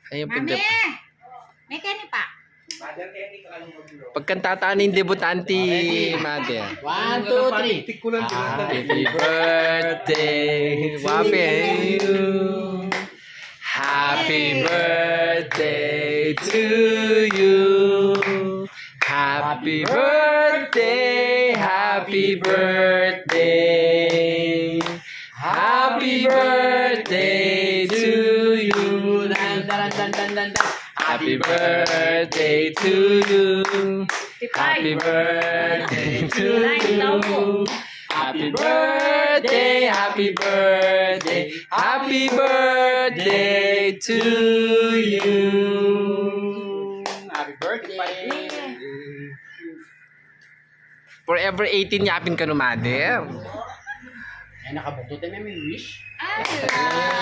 Ayun, Mami! May kani pa. pagkantataan ng debutante, mother. 1, 2, 3. Happy birthday, Wape. Happy birthday to you. Happy birthday, happy birthday. Happy birthday to you. Happy birthday to you. Happy birthday to you. Happy birthday, happy birthday, happy birthday to you. Happy birthday. Forever 18 yapin ka no, mother. Ay, nakabukto tayo may wish. Ay!